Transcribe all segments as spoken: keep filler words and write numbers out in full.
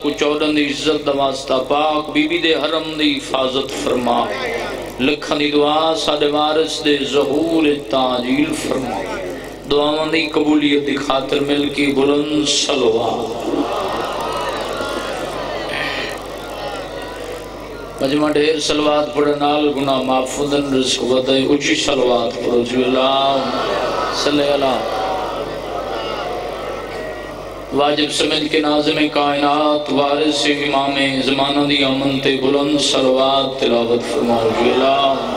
کو چودن دی عزت دا واسطہ پاک بی بی دے حرم دی حفاظت فرما لکھن دی دعا ساڈے وارث دے ظہور تعجیل فرما دعاواں دی قبولیت دی خاطر مل کی بلند صلوات مجمع ڈھیر صلوات پڑھے نال گناہ معفوظن رزق ودے اچھی صلوات پڑھو جو اللہ صلی اللہ واجب سمجھ کے ناظم کائنات وارث امام زمانہ دی امن تے بلند صلوات تلاوت فرماؤ جو اللہ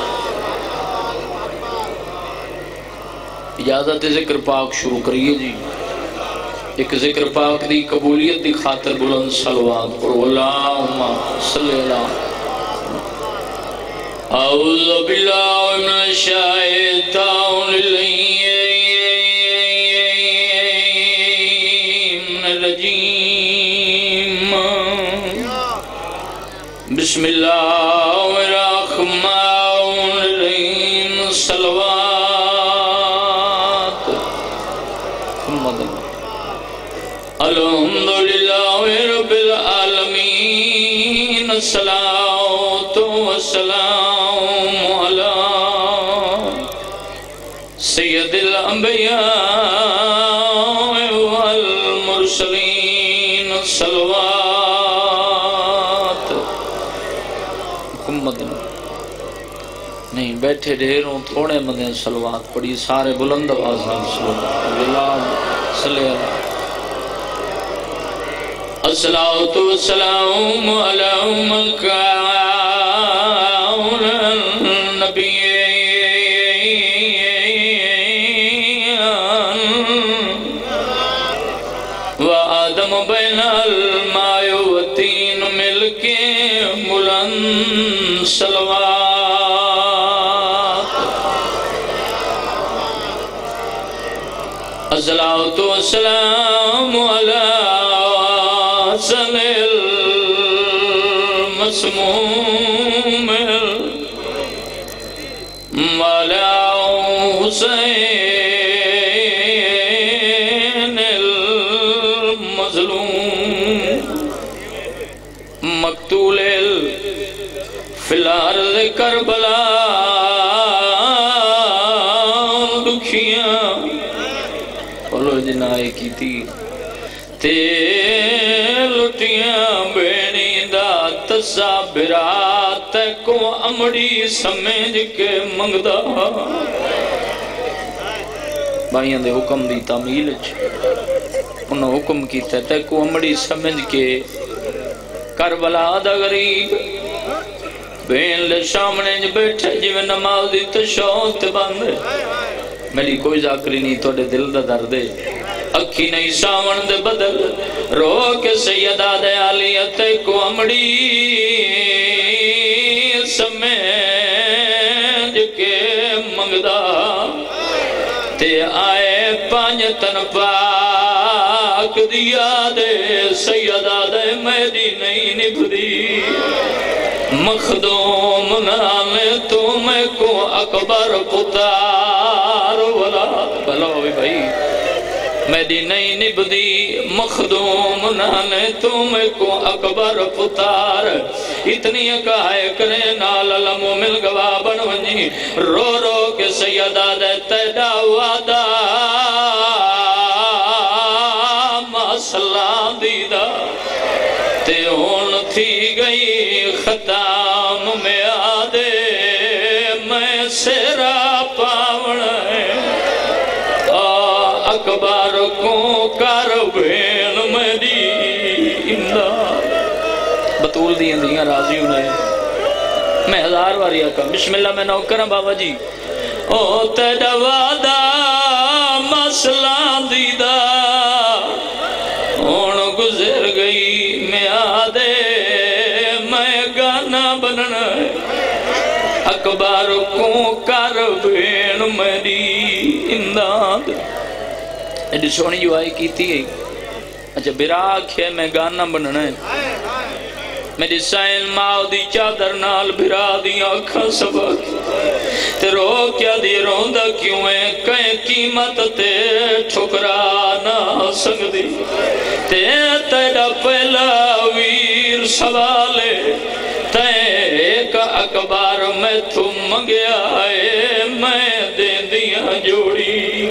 اجازت ذکر پاک شروع کریے جی ایک ذکر پاک دی قبولیت دی خاطر بلند صلوات پڑھو اللہم صلی اللہ اعوذ باللہ من الشیطان الرجیم بسم اللہ الرحمن الرحیم صلوات الحمدللہ رب العالمین الصلاة والسلام علی سید الانبیاء والمرسلین صلوات حکمت نہیں بیٹھے ڈھیروں تھوڑے مدیں صلوات پڑھی سارے بلند آواز صلوات صلی اللہ الصلاة والسلام على مكان النبي وآدم بين الماء والطين ملك بلند صلوات الصلاة والسلام على حسن المسموم وعلى حسين المظلوم مقتول في الارض کربلا دکھیاں بولو جنائے کی تھی تے لٹیاں بینی دا تصابرات کو امڑی سمجھ کے منگدا بھائیاں دے حکم دی تعمیل انہوں حکم کی تے کو امڑی سمجھ کے کربلا دا غریب بین لے سامنے بیٹھے جو نماز دی تشوت باندھے میری کوئی ذاکری نہیں توڑے دل دا دردے اکھی نہیں ساون دے بدل رو کے سیدہ دے علیت کو امڑی سمجھ کے منگدا تے آئے پانچ تن پاک دیا دے سیدہ دے میری نہیں نبھدی مخدوم نامے تو میں کو اکبر پتار ولا بلو بھائی میری نہیں نبدی مخدوم نانے تم کو اکبر پتار اتنی کہائے کرے نال علمو مل گوا بن ونی رو رو کے سیدہ دے تیڈا وعدہ مسلام دیدہ تے ہون تھی گئی ختام میں آدے میں سیرا پاون اکبر کو کر بین میری امداد بطول دی اندیاں راضی انہیں میں ہزار واری آکا بسم اللہ میں نوکر ہوں بابا جی او تیڑا وعدہ مسئلہ دیدہ اون گزر گئی میں آدے میں گانا بننا اکبر کو کر بین میری امداد ایڈی سونی جو آئی کی تھی اچھا براک ہے میں گانا بننا ہے میری سائن ماؤ دی چادر نال بھرا دی آنکھا سبک تے رو کیا دی روندہ کیوں ہے کہیں قیمت تے ٹھکرا نہ سک دی تے تیرا پہلا سوالے تے کا اکبار میں تو منگیا ہے میں دے دیا جوڑی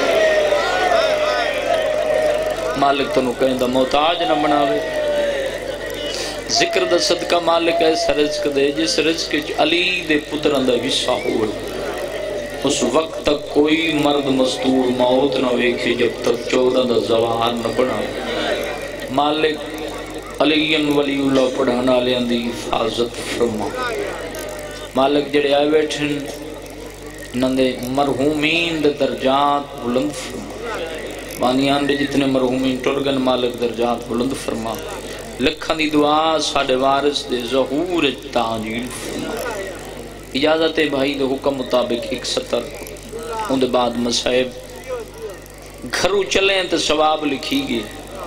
مالک تو نو کہیں دا محتاج نہ بناوے ذکر دا صدقہ مالک ایسا رزق دے جس رزق علی دے پتران دا حصہ ہوئے اس وقت تک کوئی مرد مستور موت نہ ویکھے جب تک چودہ دا زوال نہ بناوے مالک علی ولی اللہ پڑھانا لیاں دی حفاظت فرما مالک جڑے آئے بیٹھن نندے مرحومین دے درجات بلند فرما بانیان دے جتنے مرحومین ٹرگن مالک درجات بلند فرما لکھاں دی دعا ساڑھے وارث دے ظہور تعجیل فرما اجازت بھائی دے حکم مطابق ایک ستر ان دے بعد مسائب گھروں چلیں تو ثواب لکھی گئے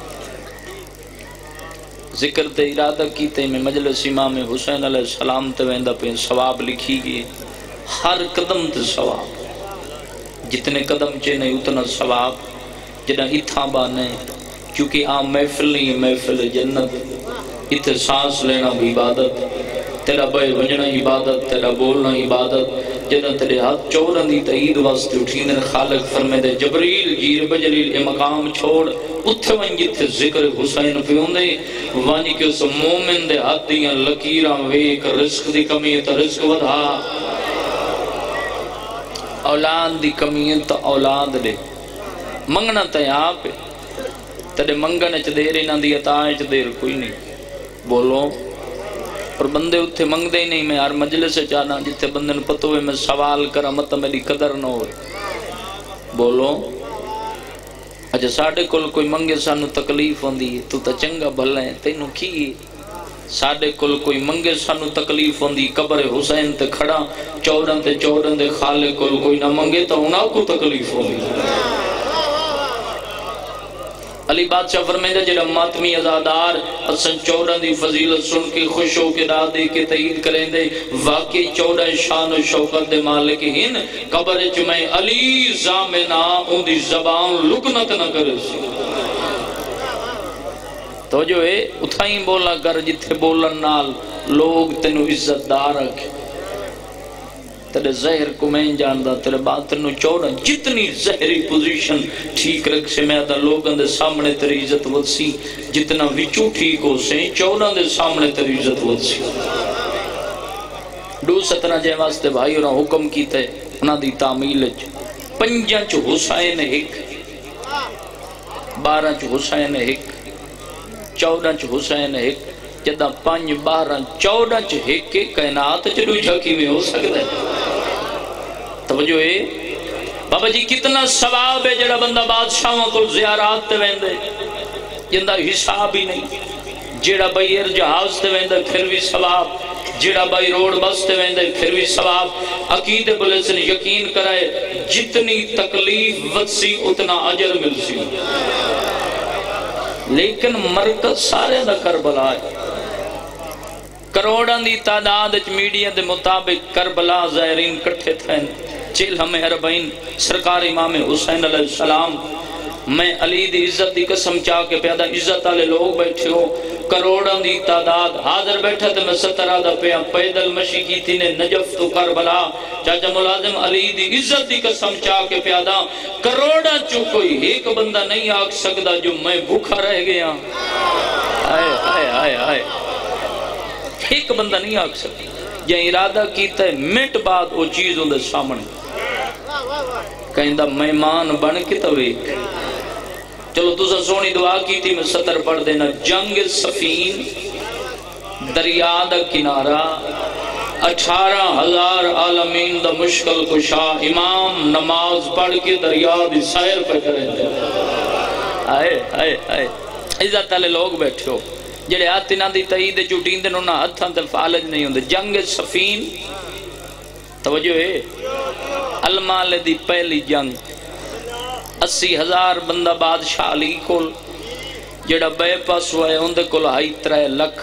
ذکر تے ارادہ کیتے میں مجلس امام حسین علیہ السلام تے ویندہ پہ ثواب لکھی گئے ہر قدم تے ثواب جتنے قدم چینے اتنا ثواب جنہ اتھا بانے کیونکہ عام محفل نہیں محفل جنت اتھے سانس لینا بھی عبادت تیرا بے بجنا عبادت تیرا بولنا عبادت جنہ تیرے ہاتھ چورن دی تعید واسطے اٹھینے خالق فرمے دے جبریل گیر بجلیل اے مقام چھوڑ اتھے ون جتھے ذکر حسین پہ ہوندے وانی کہ اس مومن دے ہاتھ دیاں لکیران ویک رزق دی کمی تا رزق ودھا اولاد دی کمی تا اولاد دے منگنا تے آپ تیرے منگنے چھ دیر انہاں دی عطائیں چھ دیر کوئی نہیں بولو اور بندے اتھے منگ دے نہیں میں ہر مجلس سے چاہنا جتے بندے نے پتہ ہوئے میں سوال کرا مطلب میری قدر نہ ہوئے بولو اچھا ساڑھے کل کوئی منگے سانو تکلیف ہوندی ہے تو تا چنگا بھلا ہے تینوں کی ساڑھے کل کوئی منگے سانو تکلیف ہوندی قبر حسین تے کھڑا چورن تے چورن دے خالے کل کوئی نہ منگے تو انہاں کو تکلیف ہوندی علی بادشاہ فرمیدہ جڑا ماتمی ازادار حسن چودہ دی فضیلت سن کے خوش ہو کے دادے کے تئید کریں دے واقعی چودہ شان و شوقت دے مالک ہن قبر چمیں علی زامنہ ان دی زبان لکنت نہ کرے تو جو ہے اتھائیں بولا کر جتھے بولن نال لوگ تینو عزت دار رکھے تیرے زہر کو میں جاندہ تیرے باطن نو چوڑا جتنی زہری پوزیشن ٹھیک رکھ سے میں دا لوگاں دے سامنے تیری عزت وسی جتنا وچو ٹھیک ہو سے چوڑا دے سامنے تیری عزت وسی دو سترہ جے واسطے بھائی انہاں حکم کیتے انہاں دی تعمیل پنجاں چو حسین ایک بارہ چو حسین ایک چودہ چو حسین ایک جدہ پانچ بارہ چودہ چو ایک کے کائنات چلو جھاکی میں ہو سکتا ہے توجہ ہے بابا جی کتنا ثواب ہے جڑا بندہ بادشاہوں کو زیارات تے ویندے جندہ حساب ہی نہیں جڑا بھائی ایر جہاز تے ویندے پھر بھی ثواب جڑا بھائی روڈ بس تے ویندے پھر بھی ثواب عقید بلسن یقین کرائے جتنی تکلیف وسی اتنا اجر مل سی لیکن مرکز سارے دا کربلا ہے کروڑاں دی تعداد میڈیا دے مطابق کربلا زائرین کٹھے تھے چل ہمیں اربعین سرکار امام حسین علیہ السلام میں علی دی عزت دی قسم چاہ کے پیدا عزت والے لوگ بیٹھے ہو کروڑاں دی تعداد حاضر بیٹھا تھے میں سترہ دا پیا پیدل مشی کی تھی نے نجف تو کربلا چاچا ملازم علی دی عزت دی قسم چاہ کے پیدا کروڑاں چو کوئی ایک بندہ نہیں آگ سکتا جو میں بھوکا رہ گیا آئے آئے آئے آئے ایک بندہ نہیں آگ سکتا یہ ارادہ کیتا ہے منٹ بعد وہ چیز ہوں دے سامنے کہیں دا مہمان بن کے تویک چلو تو سا سونی دعا کی تھی میں ستر پڑھ دینا جنگ سفین دریا دا کنارہ اٹھارہ ہزار عالمین دا مشکل کشا امام نماز پڑھ کے دریا دی سائر پہ کریں دے آئے آئے آئے عزت والے لوگ بیٹھے ہو جڑے آتی نہ دی تئید چوٹین دے نونا ہتھاں تے فالج نہیں ہوندے جنگ سفین توجہ ہے المال دی پہلی جنگ اسی ہزار بندہ بادشاہ علی کول جڑا بے پاس ہوئے اندے کول ہائی ترے لکھ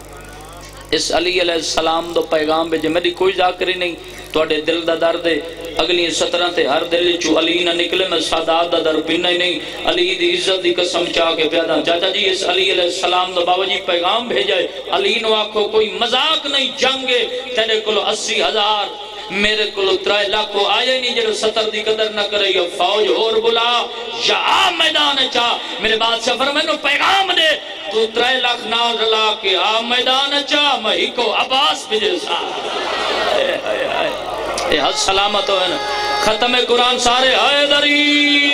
اس علی علیہ السلام دو پیغام بے جو میری کوئی ذاکری نہیں تو اڈے دل دا درد ہے اگلی سترہ تے ہر دل چو علی نہ نکلے میں سادات دا در پینا ہی نہیں علی دی عزت دی قسم چاہ کے پیدا چاچا جی اس علی علیہ السلام دا بابا جی پیغام بھیجائے علی نو آکھو کوئی مذاق نہیں جنگے تیرے کلو اسی ہزار میرے کلو ترائے لاکھو آئے نہیں جڑو ستر دی قدر نہ کرے یا فوج اور بلا یا آ میدان چاہ میرے بادشاہ فرمائے نو پیغام دے تو ترائے لاکھ نال رلا کے آ میدان چاہ مہی کو عباس بجے سا اے حد سلامت ہو ہے نا ختم قرآن سارے حیدری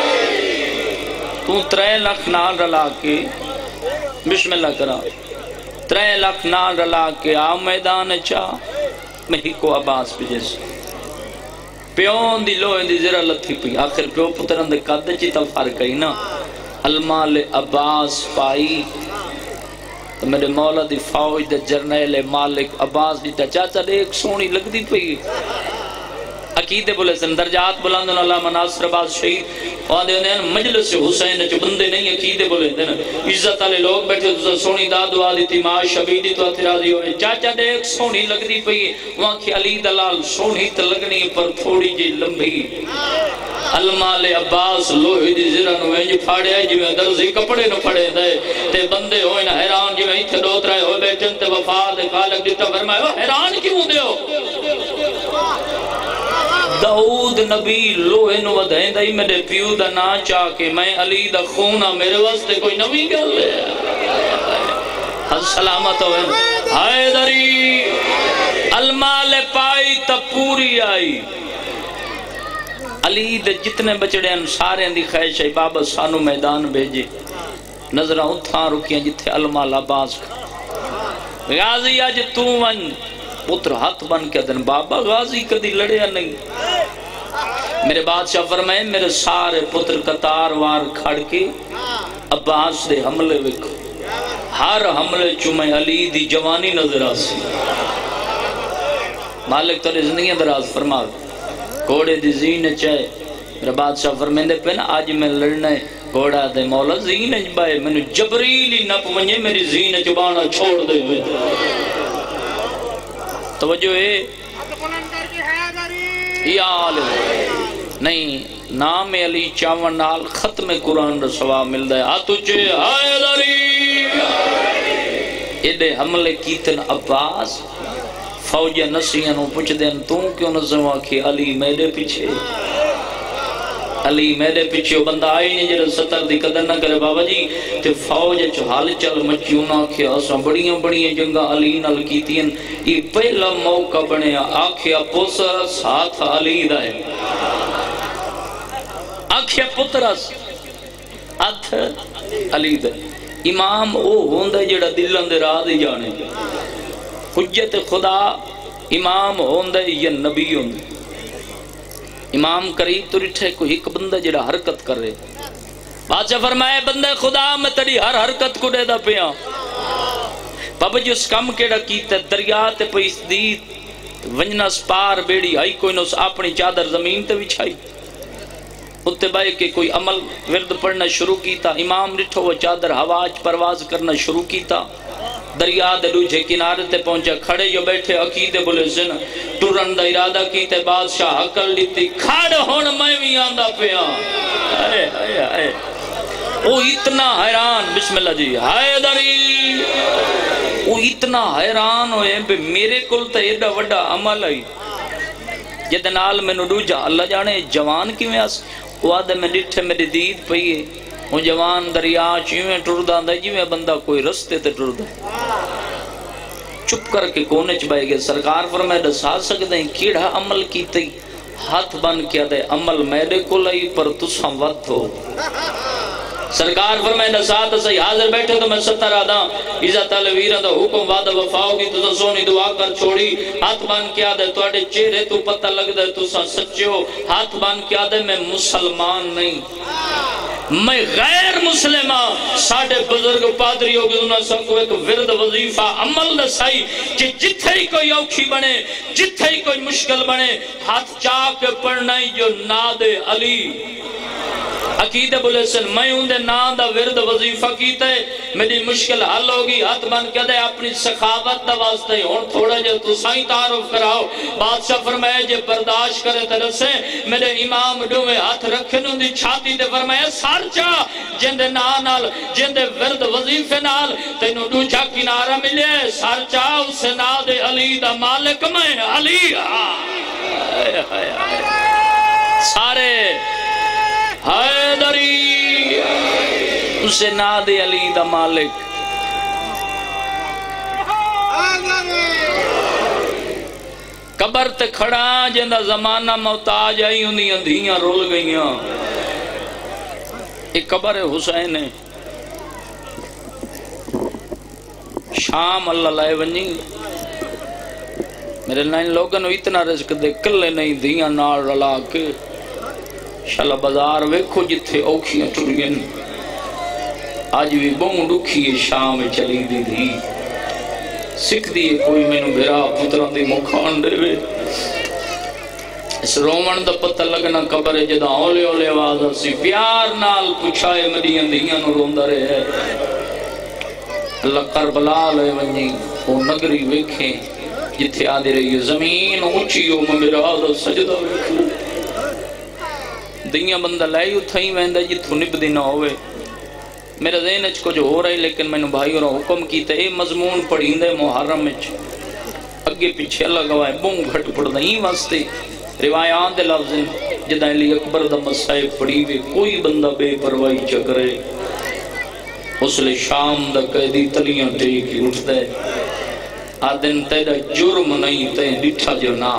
تو ترائے لاکھ نال رلا کے بسم اللہ کرا ترائے لاکھ نال رلا کے آ میدان چاہ مہی کو عباس بجے سا پیون دی لوہ دی زرہ لتھی پی آخر پیو پتران دے قد چیتا فرق ہے نا المال عباس پائی تو میرے مولا دی فوج دے جرنیل مالک عباس دیتا چاچا دے ایک سونی لگ دی پئی عقیدے بولے سن درجات بلندن اللہ مناصر عباس شہید وہاں دے انہیں مجلس وحسین جو بندے نہیں عقیدے بولے دینا عزت والے لوگ بیٹھے تو سونی دادو آدھی تھی ماں شبیدی تو اترازی ہوئے چاچا دے ایک سونی لگ دی پئی وہاں کی علی دلال سونی تو لگنی پر تھوڑی جی لمبی المال عباس لوہی دی زرہ نو انج پھاڑے آئے جو درزی کپڑے نو پھڑے دے تے بندے ہوئے نا حیران جو ہی تھے دوت رہے ہوئے بیٹھن تے وفاد خالق جتا فرمائے حیران کیوں دے ہو داؤد نبی لوہے نو ودھائیں دائی میرے پیو دا نا چاہ کے میں علی دا خونہ میرے واسطے کوئی نبی گل لے حد سلامت ہوئے حیدری المال پائی تا پوری آئی علی دے جتنے بچڑے ہیں سارے دی خیش ہے بابا سانو میدان بھیجے نظرہ اتھاں رکیاں جتھے المال عباس غازی آج تو ون پتر ہاتھ بن کے دن بابا غازی کدی لڑیا نہیں میرے بادشاہ فرمائے میرے سارے پتر قطار وار کھڑ کے عباس دے حملے وکھو ہر حملے چمیں علی دی جوانی نظر آسی مالک تو زندگی دراز فرما گھوڑے دی زین چاہے میرے بادشاہ فرمیندے پہ نا آج میں لڑنا ہے گھوڑا دے مولا زین اجبائے میں نے جبریلی نپ ونجے میری زین چبانا چھوڑ دے ہوئے توجہ ہے یا عالم نہیں نام علی چاون نال ختم قرآن رسوا مل دے آتو چے حیدری ایڈے حملے کیتن عباس فوج نسیانوں پوچھ دین توں کیوں نظم آکھی علی میرے پیچھے علی میرے پیچھے بندہ آئی نہیں جڑا ستر دی قدر نہ کرے بابا جی تے فوج حال چل مچیوں نہ کیا اساں بڑیاں بڑیاں جنگاں علی نال کیتیاں یہ پہلا موقع بنیا آکھیا پوسر ساتھ علی دا ہے آکھیا پترس ہاتھ علی دا امام او ہوندا جڑا دلان دے راہ دی جانے حجت خدا امام ہوندا یا نبی ہوندا امام قریب تو رٹھے کوئی ایک بندہ جڑا حرکت کر رہے بادشاہ فرمائے بندہ خدا میں تیری ہر حرکت کو دے دا پیا بابا جی اس کم کیڑا کیتا دریا تے پیس دیت ونجنا سپار بیڑی آئی کوئی نو اپنی چادر زمین تے بچھائی اتے بھائی کہ کوئی عمل ورد پڑھنا شروع کیتا امام رٹھو وہ چادر ہواج پرواز کرنا شروع کیتا دریا دے دوجھے کنارے تے پہنچا کھڑے جو بیٹھے عقیدے بولے زن ٹورن دا ارادہ کیتے بادشاہ حقل لیتی کھڑ ہون میں بھی آندہ پیا اے اے اے وہ اتنا حیران بسم اللہ جی حیدری وہ اتنا حیران ہوئے بے میرے کل تا ایڈا وڈا عمل آئی جد نال میں نڈو جا اللہ جانے جوان کی میں آس وہ آدھے میں ڈٹھے میری دید پئیے وہ جوان دریا چیویں ٹردہ دا جیویں بندہ کوئی رستے تے ٹردہ چپ کر کے کونے چبائے گئے سرکار فرمائے دسا سکتے ہیں کیڑا عمل کیتے ہاتھ بن کیا دے عمل میرے کو لئی پر تساں وقت ہو سرکار فرمائے دسا تسا حاضر بیٹھے تو میں ستر آدھا عزت علی ویرہ دا حکم وعدہ وفاؤ کی تو سونی دعا کر چھوڑی ہاتھ بان کیا دے تو اٹھے چہرے تو پتہ لگ دے تو سا سچے ہو ہاتھ بان کیا دے میں مسلمان نہیں میں غیر مسلمہ ساڑھے بزرگ پادری ہو گئے انہوں سب کو ایک ورد وظیفہ عمل نسائی کہ جتھے ہی کوئی اوکھی بنے جتھے ہی کوئی مشکل بنے ہاتھ چاہ کے پڑھنا ہی جو ناد علی عقیدہ بولے سن میں ہوں دے نام دا ورد وظیفہ کیتا ہے میری مشکل حل ہوگی ہاتھ بن کے دے اپنی سخاوت دا واسطہ ہی ہون تھوڑا جو تو سائیں تعارف کراؤ بادشاہ فرمائے جے برداشت کرے ترسے میرے امام ڈوے ہاتھ رکھن دی چھاتی دے فرمائے سار چا جندے نال جندے ورد وظیفے نال تینوں دوجا کنارہ ملے سار چا اسے نا دے علی دا مالک میں علی سارے حیدری اسے نا دے علی دا مالک قبر تے کھڑا جندہ زمانہ محتاج آئی انہی اندھیاں رول گئیاں ایک قبر حسین ہے شام اللہ لائے ونی میرے لائن لوگوں اتنا رزق دے کلے نہیں دھیاں نار رلا کے شالا بازار ویکھو جتھے اوکھیاں ٹرگن آج بھی بہن رکھی شام چلی دی دی سکھ دی کوئی میں نو بھرا پتران دی مکھان دے وے اس رومن دا پتہ لگنا قبر جدا اولے اولے آواز سی پیار نال پچھائے مدین دیاں نو روندہ رہے اللہ کربلا لے ونجی وہ نگری ویکھیں جتھے آدھے رہی زمین اونچیو میرا دا سجدہ ویکھیں دیاں بندہ لائی اتھائی ویندہ جتھو نب دینا ہوئے میرا ذہن اچھ کچھ ہو رہا ہے لیکن میں نے بھائی اور حکم کیتا اے مضمون پڑھیں دے محرم اچھ اگے پیچھے اللہ گوائے بوں گھٹ پڑھ دیں واسطے روایات دے لفظ جدہ علی اکبر دا مسائب پڑھی وے کوئی بندہ بے پروائی چکرے اس لئے شام دا قیدی تلیاں ٹیکی اٹھ دے آدن تیرا جرم نہیں تے ڈٹھا جو نا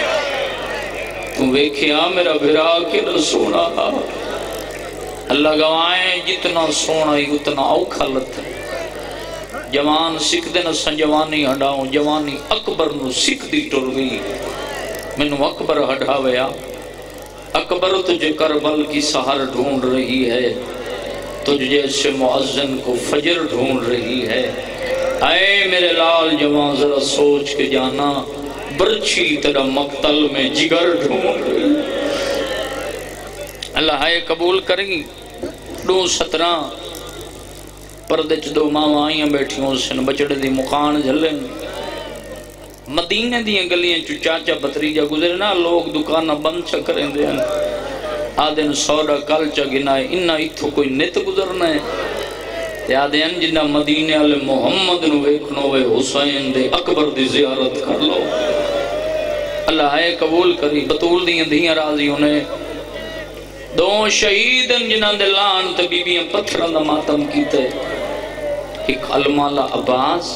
تم ویکھیا میرا بھرا کے نہ سونا اللہ گوائیں جتنا سونا ہی اتنا اوکھا لت ہے جوان سکھ دے نہ سنجوانی ہڈاؤں جوانی اکبر نو سکھ دی ٹر گئی میں نو اکبر ہڈا ویا اکبر تجھے کربل کی سہر ڈھونڈ رہی ہے تجھ جیسے معزن کو فجر ڈھونڈ رہی ہے اے میرے لال جوان ذرا سوچ کے جانا برچھی تیرا مقتل میں جگر ڈھونڈ رہی اللہ ہے قبول کریں دو سترہ پردے چ دو ماں آئیاں بیٹھیوں سن بچڑے دی مکان جھلیں مدینے دیاں گلیاں چو چاچا بطریجہ گزرے نا لوگ دکانہ بند چا کریں دے آدھن سوڑا کل چا گنائے انہا اتھو کوئی نت گزرنا ہے تے آدھن جنہ مدینے علی محمد نو ایکنو وے حسین دے اکبر دی زیارت کر لو اللہ ہے قبول کری بطول دیاں دیاں راضی انہیں دو شہیدن جنہ دے لان تے بیبیاں پتھران دا ماتم کیتے ایک علمالا عباس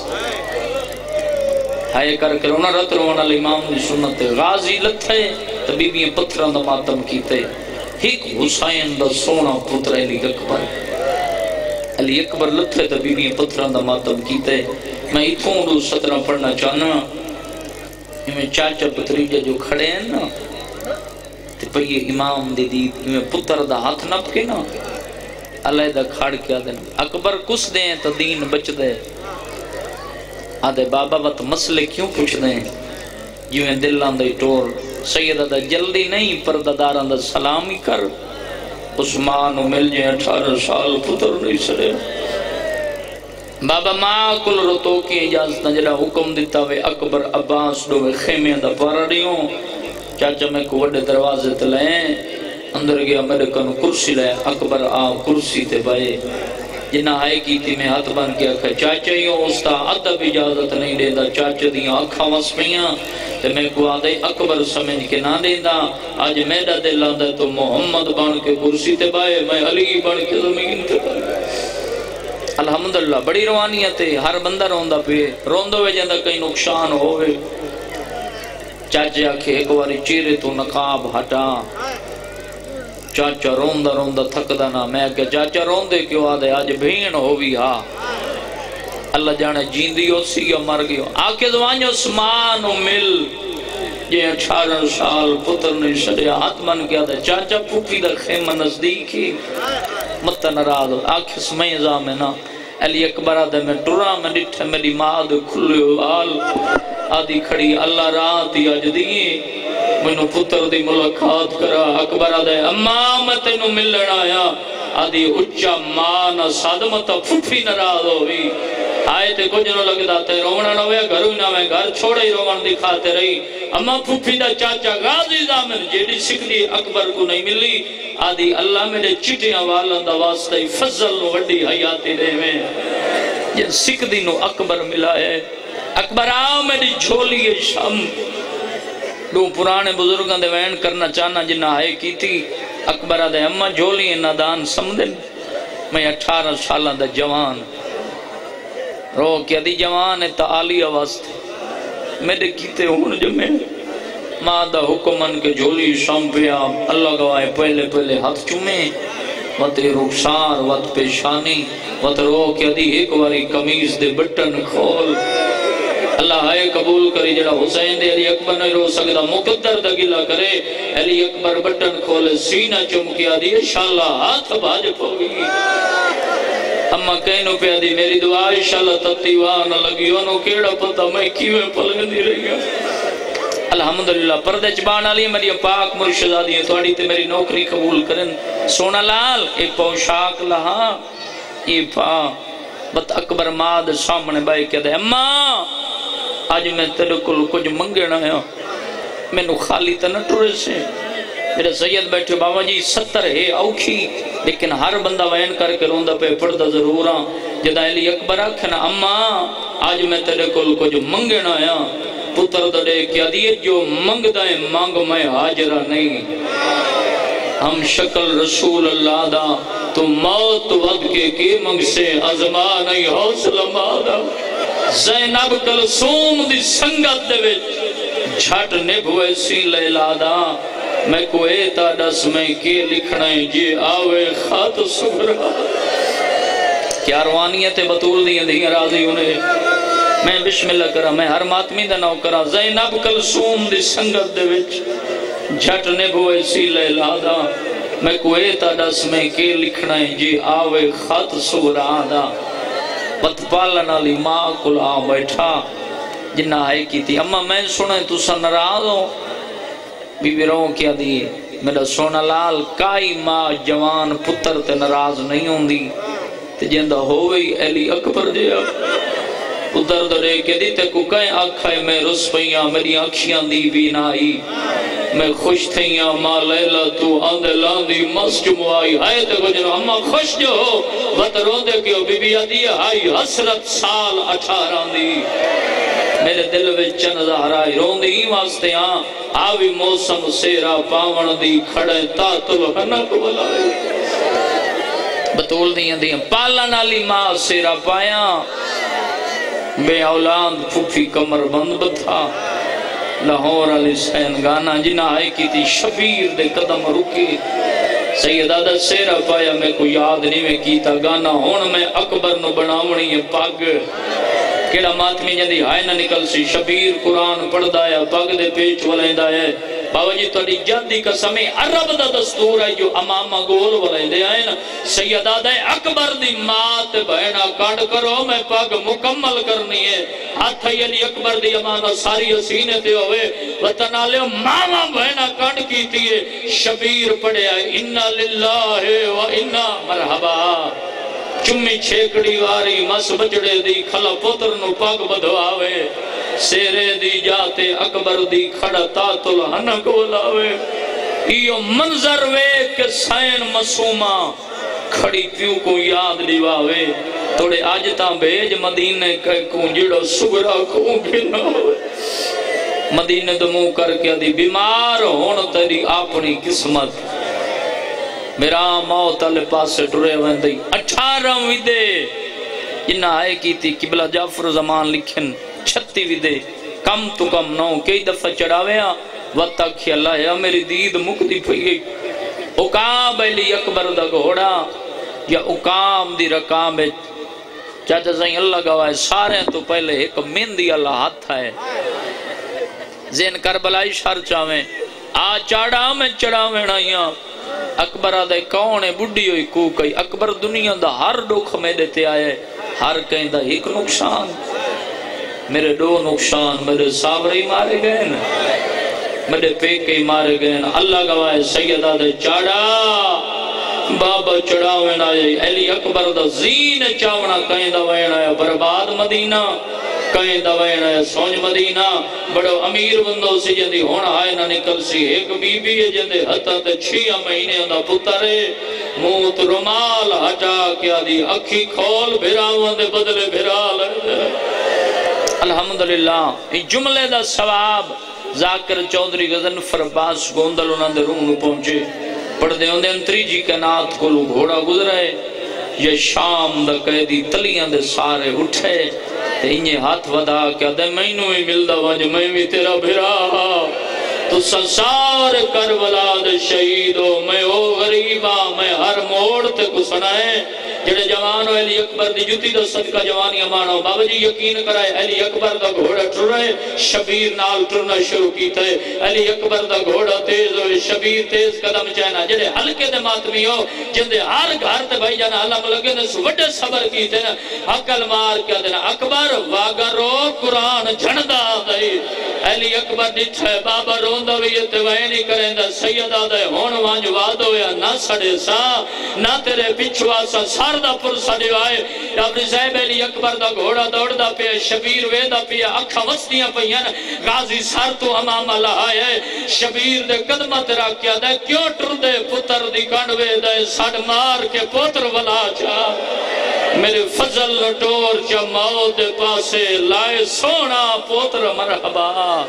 ہائے کر کے رونا رت رونا الامام دی سنت غازی لتھے تے بیبیاں پتھران دا ماتم کیتے ایک حسین دا سونا پتر علی اکبر علی اکبر لتھے تے بیبیاں پتھران دا ماتم کیتے میں اتھوں دو سترہ پڑھنا چاہنا میں چاچا پتریجہ جو کھڑے ہیں نا تے پر یہ امام دی دید میں پتر دا ہاتھ نپ کے نا اللہ دا کھاڑ کیا دیں اکبر کس دیں تو دین بچ دے آدھے بابا وقت مسئلے کیوں پوچھ دیں جو ہیں دلان دے ٹور سیدہ دا جلدی نہیں پردہ داران دا سلامی کر عثمان مل جائے اٹھارہ سال پتر نہیں سڑے بابا ماں کل رتو کی اجازت نجلہ حکم دیتا وے اکبر عباس دو خیمیاں دا پارا رہیوں چاچا میں کو وڈے دروازے تلائیں اندر گیا میرے کنو کرسی لائے اکبر آؤ کرسی تے بائے جنہ آئے کی تھی میں ہاتھ بن کے آکھا چاچا ہیوں استا عدب اجازت نہیں دے دا چاچا دیاں آکھا وسپیاں تے میں کو آدھے اکبر سمجھ کے نہ دے دا آج میڈا دے لاندہ تو محمد بن کے کرسی تے بائے میں علی بن کے زمین تے بائے الحمدللہ بڑی روانیت ہے ہر بندہ روندہ پہ روندہ ہوئے جاندہ کئی نقصان ہوئے چاچے آکھے ایک واری چیرے تو نقاب ہٹا چاچا روندہ روندہ تھکدہ نا میں کہ چاچا روندے کیوں آدھے آج بھین ہوئی ہاں اللہ جانے جیندی ہو سی یا مر گئی ہو آکے دوانیو سمانو مل یہ اٹھارہ سال پتر نہیں سڑے ہاتھ من کیا دے چاچا پوپی دا خیمہ نزدیکی مت نراز آکھے سمیں زامنا علی اکبر آدھے میں ٹرا میں ڈٹھے میری ماں دے کھلے آل آدھی کھڑی اللہ رات یا جدی مینوں پتر دی ملاقات کرا۔ اکبر آدھے اماں میں تینوں ملن آیا، آدھی اچھا ماں نہ صدمت پھوپھی ناراض ہوئی، آئے تے کچھ نہ لگتا تے رونا نہ ہویا، گھر ہی نہ میں گھر چھوڑے ہی روان دکھاتے رہی۔ اما پھوپھی دا چاچا غازی زامن جیڑی سکھدی اکبر کو نہیں ملی، آدھی اللہ میرے چٹیاں والن دا واسطہ فضل نو وڈی حیاتی دے میں جن سکھدی نو اکبر ملا ہے۔ اکبر آ میری جھولی شم دو پرانے بزرگاں دے وین کرنا چاہنا جنہ آئے کی تھی۔ اکبر آدھے اممہ جھولی نادان سمدن، میں اٹھارہ سالہ دا جوان رو کیا دی جوان ہے تعالی واسطے میرے کیتے ہون جمیں ماں دا حکمن کے جھولی شم پیا اللہ گواہ پہلے پہلے ہاتھ چومیں وط رخسار وط پیشانی وط رو کیا دی ایک واری کمیز دے بٹن کھول اللہ ہے قبول کری جڑا حسین دے علی اکبر نہیں رو سکتا مقدر دا گلہ کرے علی اکبر بٹن کھولے سینہ چمکیا دی انشاءاللہ ہاتھ باج پوگی اما کہنو پہ دی میری دعا انشاءاللہ تتیوان لگی انہوں کیڑا پتا میں کیویں پلگندی رہی ہوں الحمدللہ پردے چبان علی میری پاک مرشد آدھی ہے توڑی تے میری نوکری قبول کرن سونا لال اے پوشاک لہا یہ پا بت اکبر ماد سامنے بائی کہہ دے اماں آج میں تیرے کل کچھ منگنا ہے میں نو خالی تا نہ ٹورے سے میرے سید بیٹھے بابا جی ستر ہے اوکھی لیکن ہر بندہ وین کر کے روندہ پہ پڑھتا ضرور ہاں جدہ علی اکبر آکھنا اماں آج میں تیرے کل کچھ منگنا ہے پتر دڑے کیا دیئے جو منگ دائیں مانگ میں حاجرہ نہیں ہم شکل رسول اللہ دا تو موت ود کے کی منگ سے ازما نہیں حوصلہ مادا زینب کلثوم دی سنگت دے وچ جھٹ نبھوے سی لیلا دا میں کوئے تا ڈس میں کی لکھنا ہے جی آوے خات سگرہ کیا روانیت بطول دیا دیا راضی انہیں میں بسم اللہ کرا میں ہر ماتمی دا نو کرا زینب کلثوم دی سنگت دے وچ جھٹ نبھوے سی لیلا دا میں کوئے تا ڈس میں کی لکھنا ہے جی آوے خات سگرہ دا بت پالنا لی ماں کل آ بیٹھا جنہ آئے کی تھی اما میں سنے تو سا نراز ہوں بی بی رو کیا دیئے میرا سونا لال کائی ماں جوان پتر تے نراز نہیں ہوں دی تے جندہ ہوئی علی اکبر جیا پتر دڑے کے دی تے کو کہیں آکھائے میں رس پہیاں میری آنکھیاں دی بھی نائی میں خوش تھیاں ماں لیلہ تو آندے لاندی مس جمعائی ہائے تے کو جنو اما خوش جو ہو بات روندے کیوں بی بی آدھی ہائی حسرت سال اٹھارہ دی میرے دل وچ چند زہرائی روندی ہی واسطے ہاں آوی موسم سیرا پاون دی کھڑے تاتل حنک بلائی بطول دیاں دیاں پالن علی ماں سیرا پایا بے اولاد پھوپھی کمر بند بتھا لاہور علی سین گانا جنہ آئے کی تھی شبیر دے قدم رکی سیدہ دا سیرہ پایا میں کو یاد نہیں میں کیتا گانا ہون میں اکبر نو بناونی ہے پاگ کیڑا ماتمی جندی ہائے نہ نکل سی شبیر قرآن پڑھ دایا پاگ دے پیچ والائندہ ہے بابا جی توڑی جدی قسمی عرب دا دستور ہے جو امامہ گول والائندے آئے نا سیدہ دے اکبر دی مات بہنہ کانڈ کرو میں پاگ مکمل کرنی ہے ہاتھ علی اکبر دی امانہ ساری حسینے تے ہوئے وطنہ لے ماما بہنہ کانڈ کی تیئے شبیر پڑے آئے انہا للہ و انہا مرحبا چمی چھیکڑی واری مس بجڑے دی کھلا پتر نو پاک بدھواوے سیرے دی جاتے اکبر دی کھڑا تاتل ہنک بلاوے ایو منظر وے کہ سین مسومہ کھڑی پیو کو یاد لیواوے توڑے آج تاں بھیج مدینے کہے کون جڑا سگرہ کون بھینا ہوئے مدینے دمو کر کے دی بیمار ہون تیری اپنی قسمت میرا موت علی پاس سے ڈرے ویندی اٹھارہ ویدے جنہ آئے کی تھی قبلہ جعفر زمان لکھن چھتی ویدے کم تو کم نو کئی دفعہ چڑھاویا وقت کیا اللہ ہے میری دید مکتی پھئی گئی اقاب علی اکبر دا گھوڑا یا اقام دی رکام چاچا سائیں اللہ گواہ سارے تو پہلے ایک مندی اللہ ہاتھ ہے زین کربلائی شار چاہویں آ چاڑا میں چڑھاویں نائیاں اکبر آدھے کون ہے بڑی ہوئی کو کئی اکبر دنیا دا ہر دکھ میں دیتے آئے ہر کہیں دا ایک نقصان میرے دو نقصان میرے ساوری مارے گئے نا میرے پیکے مارے گئے اللہ گواہ سیدہ دے چاڑا بابا چڑھاوین آئے علی اکبر دا زین چاونا کہیں دوائن آیا برباد مدینہ کہیں دوائن آیا سونج مدینہ بڑو امیر بندو سی جندی ہونا آئے نہ نکل سی ایک بی بی ہے جندے حتا تے چھیا مہینے اندہ پترے موت رمال ہٹا کیا دی اکھی کھول بھراوان دے بدلے بھرا لے الحمدللہ یہ جملے دا ثواب ذاکر چودری غزن فرباس گوندل انہوں نے روم پہنچے پڑھ دے ہوندے انتری جی کے نات کو لوگ گھوڑا گزرے یہ شام دا قیدی تلیاں دے سارے اٹھے تے انہیں ہاتھ ودا کیا دے میں نو ہی مل دا وجہ میں بھی تیرا بھرا تو سسار کربلا دے شہیدو میں او غریبا میں ہر موڑ تے کو سنائے جڑے جوانو علی اکبر دی جتی دا صدقہ جوانی امانو بابا جی یقین کرائے علی اکبر دا گھوڑا ٹر رہے شبیر نال ٹرنا شروع کی تھے علی اکبر دا گھوڑا تیز ہوئے شبیر تیز قدم چاہنا جڑے ہلکے دے ماتمی ہو جندے ہر گھر تے بھائی جانا علم لگے نے سوڑے صبر کی تھے عقل مار کیا دینا اکبر واگرو قرآن جھندا دائی علی اکبر ڈٹھے بابا روندہ ویتے وینی کریں دا سیدہ دے ہون وانج وادو یا نہ سڑے سا نہ تیرے پچھوا سا سار دا پر سڑے آئے ڈابری صاحب علی اکبر دا گھوڑا دوڑ دا پیا شبیر ویدہ پیا اکھا وستیاں پہین غازی سار تو امام اللہ آئے شبیر دے قدمت راکیا دے کیوں ٹر دے پتر دی کنوے دے سڑ مار کے پتر ولا چا میرے فضل نٹور چا ماؤ دے پاسے لائے سونا پتر مرحبا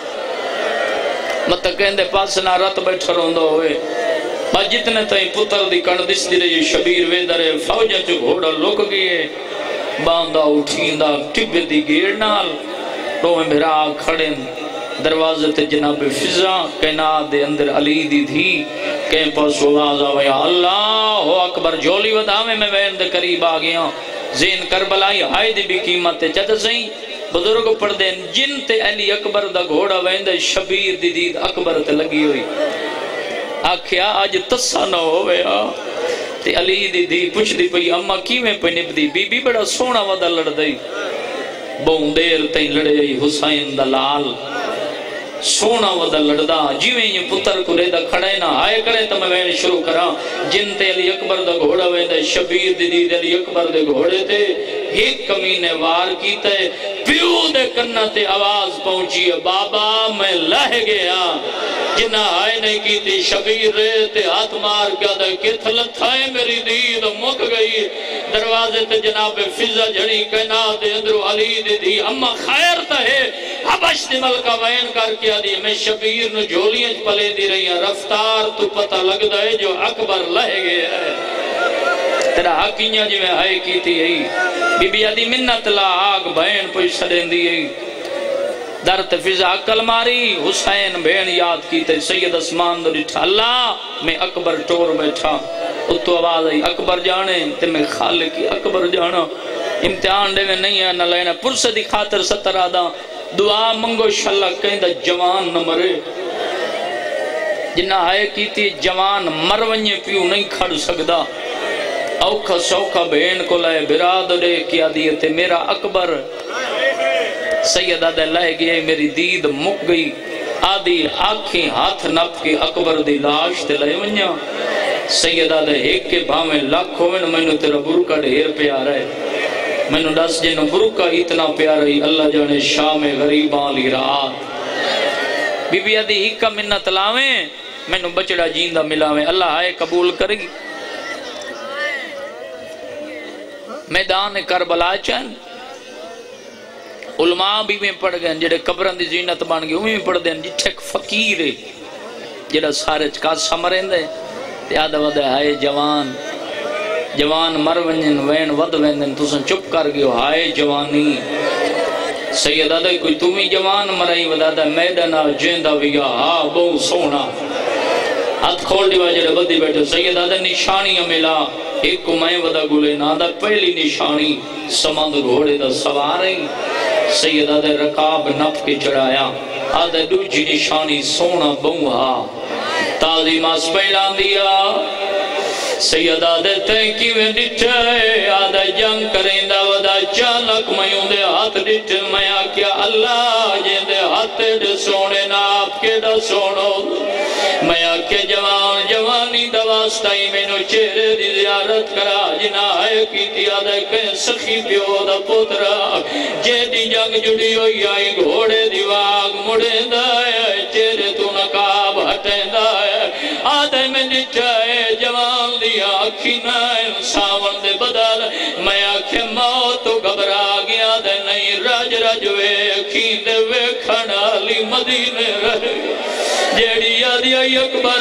مت کہندے پاس نہ رت بیٹھ روندو ہوئے با جتنے تائیں پتر دی کن دس دی رہی شبیر ویدرے فوجہ چو گھوڑا لوک گئے باندھا اٹھیندہ ٹب دی گیر نال روح میرا کھڑیں دروازے تے جناب فضا کائنات دے اندر علی دی دھی کہیں پاس آواز آویا اللہ اکبر جولی ودامے میں وین دے قریب آگیا زین کربلائی ہائی دی بھی قیمت چاہتا سہیں بزرگ پڑھ دیں جن تے علی اکبر دا گھوڑا وین دے شبیر دی دید اکبر تے لگی ہوئی آکھیا آج تسا نہ ہویا تے علی دی دی پوچھ دی پئی اما کیویں پہ نب دی بی بی بڑا سونا ودا لڑ دئی بہن دیر تین لڑے حسین دلال سونا ودا لڑدا جیویں یہ پتر کو ریدہ کھڑے نہ آئے کرے تو میں وین شروع کرا جن تے علی اکبر دا گھوڑا وین دے شبیر دی دی علی اکبر دے گھوڑے تے ایک کمینے وار کی تے پیو دے کنہ تے آواز پہنچی بابا میں لہ گیا جنہ آئے نہیں کی تھی شبیر رہے تے ہاتھ مار کیا دے کت لتھائے میری دید مک گئی دروازے تے جناب فضا جھڑی کہنا دے اندرو علی دی دی اما خیر تا ہے حبش دی ملکہ وین کر کیا دی میں شبیر نو جھولیاں پلے دی رہی ہیں رفتار تو پتہ لگ دائے جو اکبر لہ گئے ہے تیرا حقیقیاں جو میں آئے کی تھی بی بی آدھی منت لا آگ بہن پوچھ سڑیں دی درت فضا عقل ماری حسین بہن یاد کی تے سید اسمان دو ڈٹھا اللہ میں اکبر ٹور بیٹھا اتو آواز آئی اکبر جانے تے میں خالقی اکبر جانا امتحان دے میں نہیں ہے نہ لینا پرس دی خاطر ستر آدھا دعا منگو شاللہ کہیں دا جوان نہ مرے جنہ آئے کی تھی جوان مرونے پیو نہیں کھڑ سکدا اوکھا سوکھا بہن کو لائے برادرے کیا دیئے میرا اکبر سیدہ دے لائے گئے میری دید مک گئی آدھی آنکھیں ہاتھ نپ کے اکبر دی لاش تے لائے ونیا سیدہ دے ایک کے بھامیں لاکھ ہوئے میں نے تیرا برکہ ڈھیر پیارا ہے میں نے ڈس جنہ برکہ اتنا پیارا ہی اللہ جانے شام غریبان لی رات بی بی آدھی ہی کا منت لاویں میں نے بچڑا جیندہ ملاویں اللہ آئے قبول کریں میدان کربلا چین علماء بھی میں پڑھ گئے جڑے قبران دی زینت بان گئے ہمیں پڑھ دیں جٹھے ایک فقیر ہے جڑا سارے چکا سمرین دے تیادہ ودہ ہائے جوان جوان مر ونجن وین ود ویندن تو سن چپ کر گئے ہائے جوانی سیدہ دے کوئی تمہیں جوان مرائی ودہ دے میدنا جیندہ ویا ہاں بہن سونا ہاتھ کھول دیوا جڑے بدی بیٹھے سیدہ دے نشانیاں ملا ایک کو میں ودہ گلے نادا پہلی نشانی سمند گھوڑے دا سواریں سیدہ دے رکاب نف کے چڑھایا آدھے دوجی نشانی سونا بہا تازی ماس پہلان دیا سیدہ دے تینکی میں ڈٹھے آدھے جنگ کریں دا ودا چانک میوں دے ہاتھ ڈٹھے میں آکیا اللہ جن دے ہاتھ دے سونے ناپ کیڑا سونو میں آکے جوان جوانی دواسطائی میں نو چہرے دی زیارت کرا جنا ہے کی تیا دے کہ سخی پیو دا پترا جے دی جنگ جڑی ہوئی آئی گھوڑے دی واگ مڑے دائے چہرے تو نقاب ہٹے دائے آدھے میں نچائے جوان دی آکھی نائن ساون دے بدل میں آکھے موت تو گھبرا گیا دے نہیں راج راجوے اکھین دے وے کھڑا لی مدینے رہے جیڑی یادی اکبر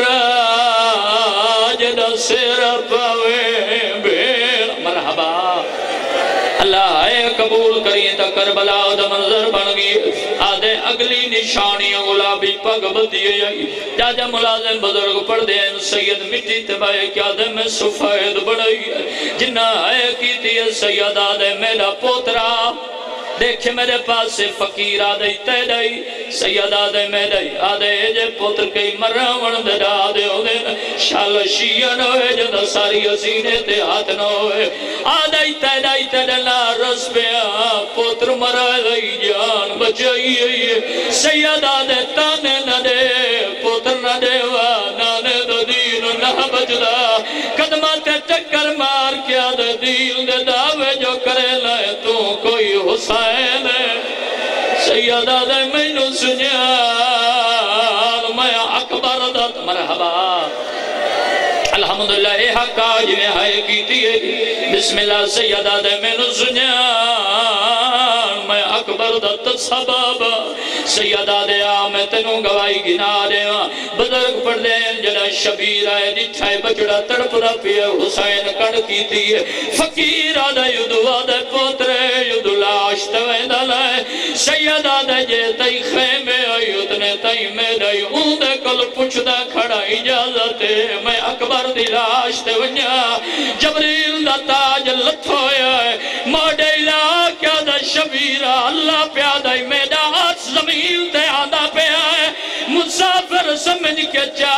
جدہ سیرہ پاوے بھیڑ مرحبا اللہ ہے قبول کریں تا کربلا دا منظر بن گئی آدھے اگلی نشانیاں گلابی پگ بدیے جائی جاجہ ملازم بزرگ پڑھ دیں سید مٹی تبائے کیا دے میں سفید بڑھائی جنہ ہے کی تھی سید آدھے میرا پوترا دیکھے میرے پاس سے فقیر آدھے تے دائی سید آدھے میں دائی آدھے جے پوتر کئی مرہون دے آدھے ہو دے شال شیعہ نوے جدہ ساری حسینے تے ہاتھ نوے آدھے تے دائی تے دلا رس پہ پوتر مرہ دائی جان بچائی سید آدھے تانے نہ دے پوتر نہ دے نانے دا دین نہ بجدا قدمہ تے ٹکر مار کیا دے دین دے دعوے جو کرے لائے تو کوئی حسین سیدہ دے میں نو سنیان میں اکبر دت مرحبا الحمدللہ اے حق آج میں ہائے کیتی ہے بسم اللہ سیدہ دے میں نو سنیان میں اکبر دت سبب سیدہ دے آمیں تنوں گوائی گنا دے بزرگ پڑھ دے جنہ شبیر آئے نچھائے بچڑا تڑپ را پیا حسین کڑ کیتی ہے فقیر آدھے یدو آدھے پوترے یدو لاش توین دلائے سیدہ دے جے تئی خیمے آئی اتنے تئی میں دائی اون دے کل پچھ دا کھڑا اجازت ہے میں اکبر دی لاش تے ونیا جبریل دا تاج لتھویا ہے موڑے لا کیا دا شبیرہ اللہ پیادہ میدہ ہاتھ زمین تے آدھا پہ آئے مسافر سمجھ کے چاہ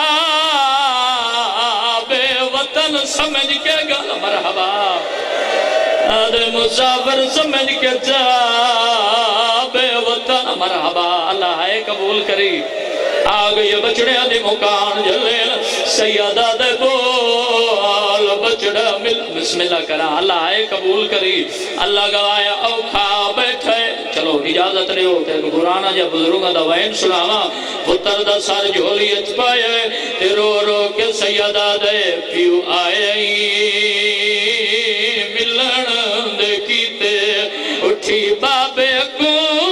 بے وطن سمجھ کے گل مرحبا آدھے مسافر سمجھ کے چاہ بے وطن مرحبا اللہ ہے قبول کری آگئی بچڑے آدھے مکان جلین سیدہ دے بول بچڑا مل بسم اللہ کرا اللہ ہے قبول کری اللہ گوایا اوکھا بیٹھے چلو اجازت رہے ہوتے ہیں قرآنہ جب بزرگاں دا وین سناما پتر دا سار جھولی اچ پائے تے رو رو کے سیدہ دے پیو آئے ملن دے کیتے اٹھی بابے کو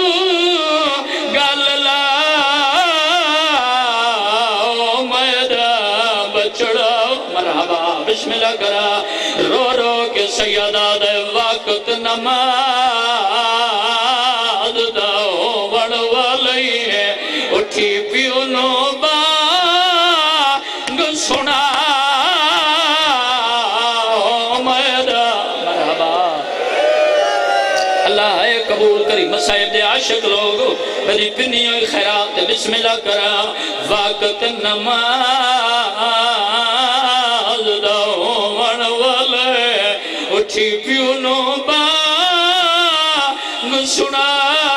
گل لا مرحبا بسم اللہ کرا رو رو کے سیدہ دے وقت نماز داؤ بڑوالی ہے اٹھی پیونو بانگ سنا میدہ مرحبا اللہ ہے قبول کری مسائب دے عاشق لوگو میری پنیوں خیرات بسم اللہ کرا وقت نماز اٹھی پیونو بانگ سنا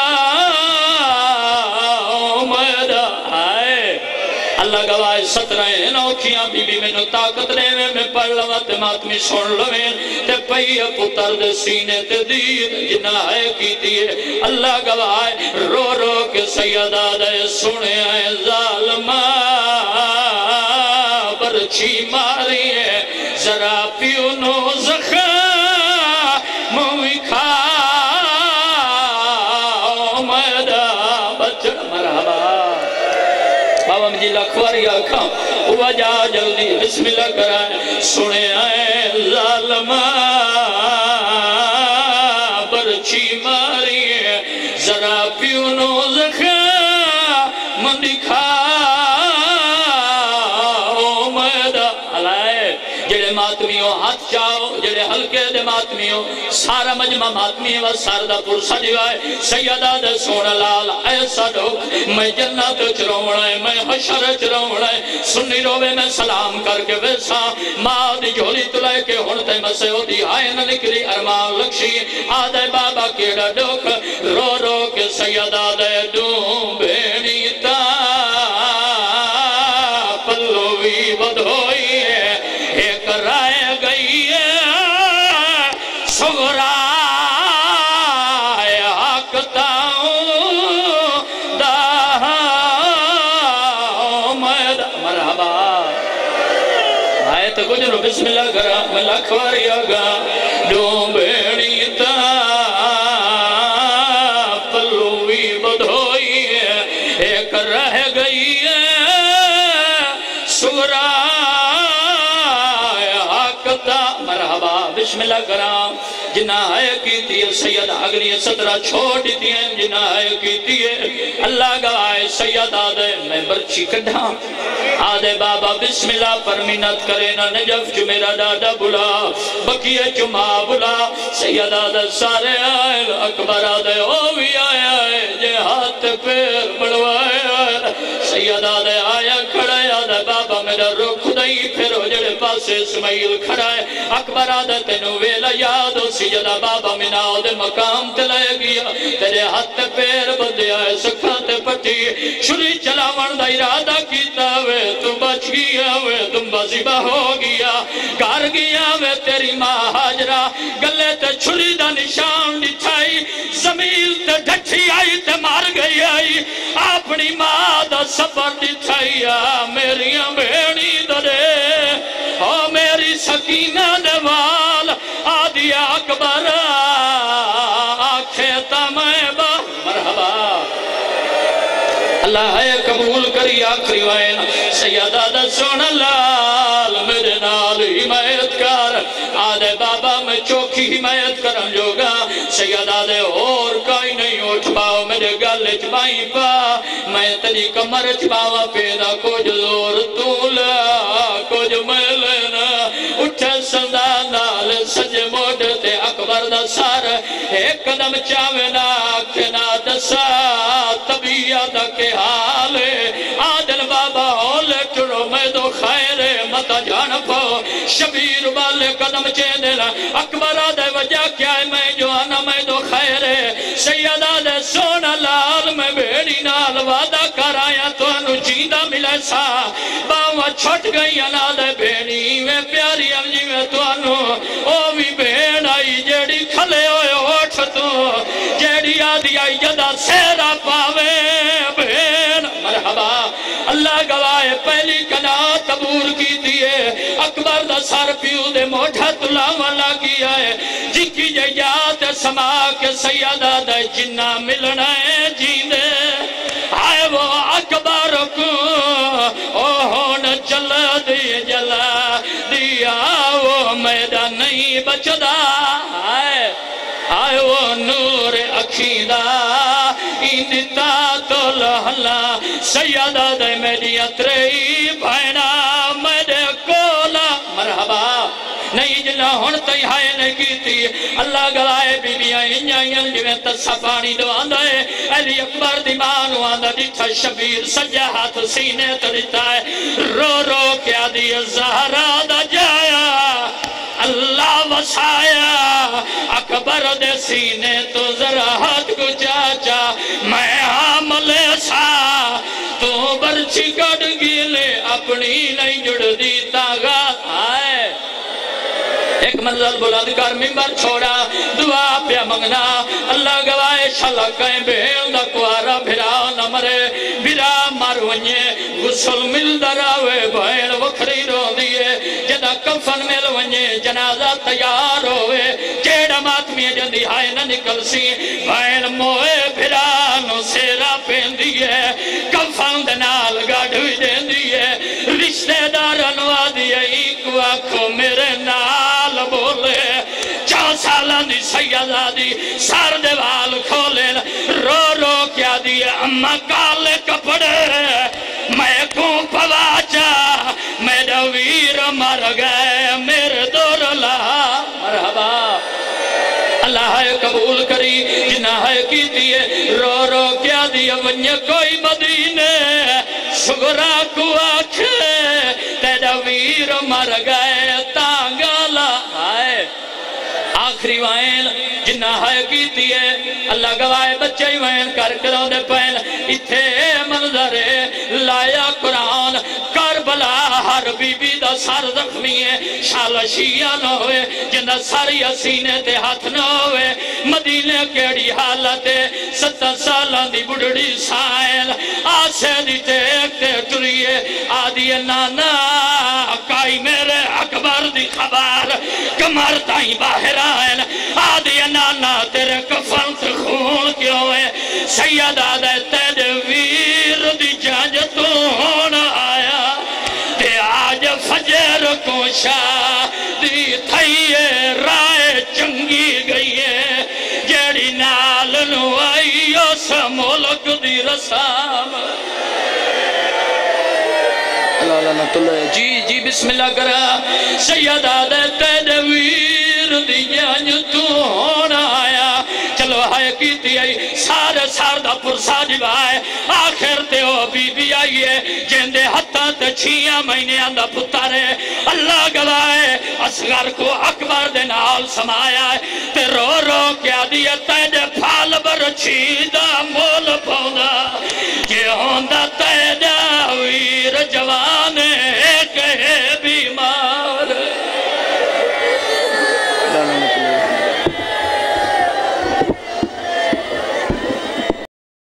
میدہ آئے اللہ گواہ سترہ نوکیاں بی بی میں نو طاقت رہے میں میں پڑھ لوا تے ماتمی سن لویں تے پئی پتر دے سینے تے دین جنہ ہے کیتی ہے اللہ گواہ رو رو کے سیدہ دے سنے آئے ظالمہ برچی ماری ہے ذرا پیونو زخم موی کھا میدہ بچڑ مرحبا بابا مجھے لکھواری آکھاں ہوا جا جلدی بسم اللہ کرائے سنے آئے ظالمہ برچی ماری ہے ذرا پیونو زخم مندی کھا جڑے ماتمیوں ہاتھ چاہو جڑے حلقے دے ماتمیوں سارا مجمع ماتمی و ساردہ پر سجوائے سیدہ دے سونا لال ایسا ڈوک میں جنت چروڑا ہے میں حشر چروڑا ہے سنی روے میں سلام کر کے ویسا ماں دی جھولی تلائے کے ہونتے مسے ہوتی آئے نہ نکلی ارمان لکشی آدھے بابا کیڑا ڈوک رو رو کے سیدہ دے ڈوں بینی تا بسم اللہ کرا میں لکھواری آگا دو بیڑی تا پلوی بدھوئی ہے ایک رہ گئی ہے سورہ حقتا مرحبا بسم اللہ کرام جنہ ہے کیتی ہے سید اگلی صدرہ چھوڑ دیتی ہیں جنہ ہے کیتی ہے اللہ گوائے سید آدھے میں برچی کڑھا آدھے بابا بسم اللہ پر منت کرے نا نجف جو میرا دادا بلا بکیے جو ماں بلا سید آدھے سارے آئے اکبر آدھے او بھی آیا ہے جے ہاتھ پیر بڑھوائے آئے سید آدھے آیا کھڑا ہے آدھے بابا میرا رکھ دئی پھر ہو جڑے پاس اسماعیل کھڑا ہے اکبر آدھے تینو ویلا یاد ہو سیدہ بابا مناؤ دے مقام تے لے گیا تیرے ہاتھ پیر بدے آئے سکھاتے پٹی چھری چلاون دا ارادہ کیتا وے تو بچ گیا وے تم بزیبہ ہو گیا کار گیا وے تیری ماں حاجرہ گلے تے چھری دا نشان دکھائی زمین تے ڈھٹھی آئی تے مار گئی آئی اپنی ماں دا سفر دکھائی میری بھیڑی دے او میری سکینہ دوال آدھی اکبر آکھیتا میں با مرحبا اللہ ہے قبول کری آخری وائن سیدہ دا سونا لال میرے نال حمایت کر آدھے بابا میں چوکی حمایت کرن جوگا سیدہ دے اور کوئی نہیں اٹھ باؤ میرے گل چبائی پا میں تری کمر چباوا پیدا کچھ زور تولا کچھ میلنا اٹھے سندہ نال سجے موڑتے اکبر دا سار ایک قدم چاوینا کنا دسا طبیعت کے حالے آدل بابا ہولے ٹرو میں دو خیر متا جان پاؤ شبیر والے قدم چین دینا اکبر آدھے وجہ کیا ہے میں جو آنا میں دو خیر سید آدھے سونا لال میں بیڑی نال وعدہ کر آیا تو انو جیدہ ملے سا باوہ چھٹ گئی انادے بیڑی میں پیاری امجی میں تو انو او بھی بیڑ آئی جیڑی کھلے ہوئے ہوٹھ تو جیڑی آدھی آئی جدہ سیرہ پاوے بیڑ مرحبا اللہ گواہ پہلی کنا تبور کی دیئے اکبر دا سر پیو دے موٹھا تلاوہ لگیا ہے جن کی جیات سما کے سیدہ دے جنہ ملنا ہے جیندے آئے وہ اکبر کو اوہون جلا دی جلا دیا وہ میدان نہیں بچدا آئے آئے وہ نور اکھیدہ اندتا تو لہلا سیدہ دے میری اترئی بھائنا میرے کولا مرحبا نہیں جنہ ہون تیہائے نے کیتی اللہ گلائے بی بی آئین آئین جو میں تسا پانی دو آندھا ہے علی اکبر دیمانو آندھا دیتا شبیر سجا ہاتھ سینے تریتا ہے رو رو کیا دی زہرہ دا جایا اللہ وسایا اکبر دے سینے تو ذرا ہاتھ کو چاچا میں حاملے سا تو برچی گڑ گیلے اپنی نہیں جڑ دیتا گا آئے ایک منزل بلند کر ممبر چھوڑا دعا پیا منگنا اللہ گوائے شلہ کہیں بھیل دا کوارا بھرا نمرے بھرا مارونیے غسل مل دراوے بھیل وکھری رو دیئے جدہ کفن مل ونیے جنازہ تیار ہوئے جیڑا ماتمی جندی ہائے نہ نکل سی بھیل موئے بھرا نو سیرا پین دیئے کفن دنال گاڑھوی دین دیئے رشتہ دارنوا دیئے ایک واکھو میرے نال بولے چاہ سالان دی سیدہ دی سار دیوال کھولے رو رو کیا دی اممہ کالے کپڑے میں کوں پواچا میرا ویر مر گئے میرے دور اللہ مرحبا اللہ ہے قبول کری جنہ ہے کی دیئے رو رو کیا دیئے ونیا کوئی مدینے سگرہ کو آکھے تیرا ویر مر گئے تانگالا آئے آخری وائن جنہ ہے کیتی ہے اللہ گواہ بچے ہی وائن کر کروں دے پہن اتھے منظر لایا قرآن کربلا ہر بی بی دا سر زخمی ہے شالا شیعہ نہ ہوئے جنہ سر یا سینے تے ہاتھ نہ ہوئے مدینے کیڑی حالت ہے ستر سالان دی بڑھڑی سائل آسے دی تے ایک تے ٹریے آدھی نانا کائی میرے اکبر دی خبر کمر تائیں باہر آئین آدھی نانا تیرے کفن تے خون کیوں ہے سید آدھے تیرے ویر دی جانج تو ہونا آیا تے آج فجر کو شادی تھئیے رائے چنگی گئی ہے جیڑی نال نوائی اس ملک دی رسام اللہ لعنت اللہ جی جی بسم اللہ کرا سید آدھے تیرے ویر دی جانج تو ہونا آیا چلو ہائے کیتی آئی سارے ساردہ پرسا جبائے آخر تے او بی بی آئیے جندے حتیٰ تے چھیاں مہینے اندہ پتارے اللہ گلائے اصغر کو اکبر دے نال سمایا ہے تے رو رو کیا دیئے تیجے پھال برچی دا مو